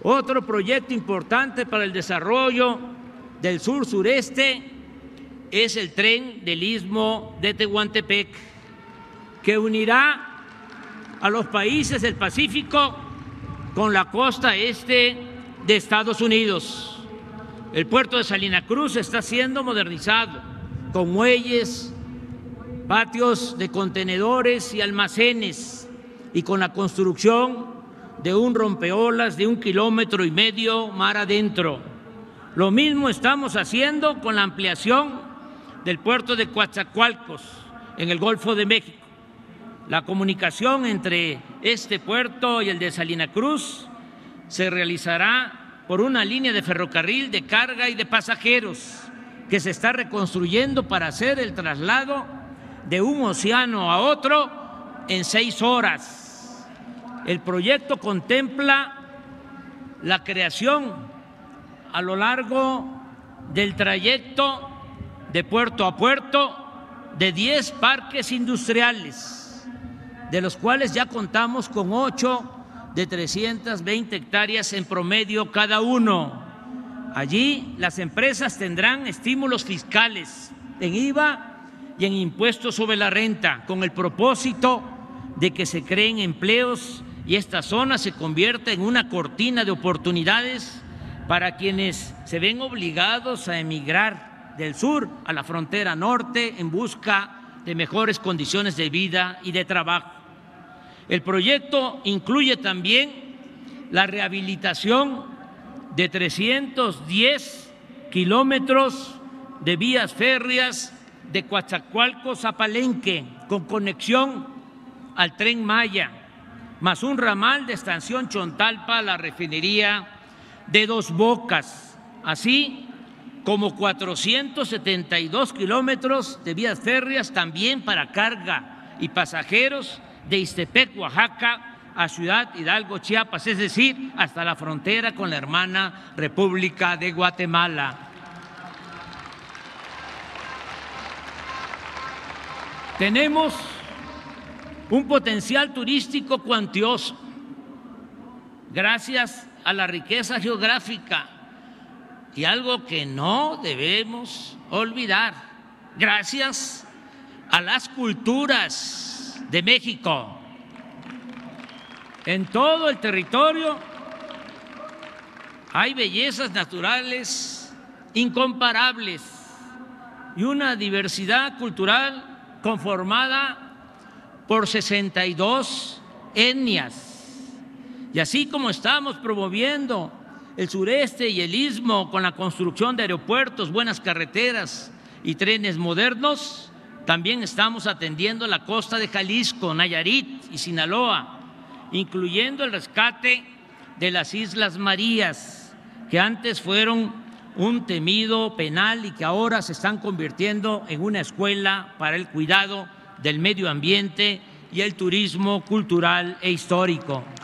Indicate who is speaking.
Speaker 1: Otro proyecto importante para el desarrollo del sur-sureste es el tren del Istmo de Tehuantepec, que unirá a los países del Pacífico con la costa este de Estados Unidos. El puerto de Salina Cruz está siendo modernizado con muelles, patios de contenedores y almacenes, y con la construcción de un rompeolas de 1,5 kilómetros mar adentro. Lo mismo estamos haciendo con la ampliación del puerto de Coatzacoalcos en el Golfo de México. La comunicación entre este puerto y el de Salina Cruz se realizará por una línea de ferrocarril de carga y de pasajeros que se está reconstruyendo para hacer el traslado de un océano a otro en 6 horas. El proyecto contempla la creación a lo largo del trayecto de puerto a puerto de 10 parques industriales, de los cuales ya contamos con 8 de 320 hectáreas en promedio cada uno. Allí las empresas tendrán estímulos fiscales en IVA y en impuestos sobre la renta, con el propósito de que se creen empleos y esta zona se convierta en una cortina de oportunidades para quienes se ven obligados a emigrar del sur a la frontera norte en busca de mejores condiciones de vida y de trabajo. El proyecto incluye también la rehabilitación de 310 kilómetros de vías férreas de Coatzacoalcos a Palenque, con conexión al Tren Maya, más un ramal de Estación Chontalpa a la refinería de Dos Bocas, así como 472 kilómetros de vías férreas también para carga y pasajeros de Ixtepec, Oaxaca, a Ciudad Hidalgo, Chiapas, es decir, hasta la frontera con la hermana República de Guatemala. Tenemos un potencial turístico cuantioso, gracias a la riqueza geográfica, y algo que no debemos olvidar, gracias a las culturas de México. En todo el territorio hay bellezas naturales incomparables y una diversidad cultural conformada por 62 etnias. Y así como estamos promoviendo el sureste y el istmo con la construcción de aeropuertos, buenas carreteras y trenes modernos, también estamos atendiendo la costa de Jalisco, Nayarit y Sinaloa, incluyendo el rescate de las Islas Marías, que antes fueron un temido penal y que ahora se están convirtiendo en una escuela para el cuidado del medio ambiente y el turismo cultural e histórico.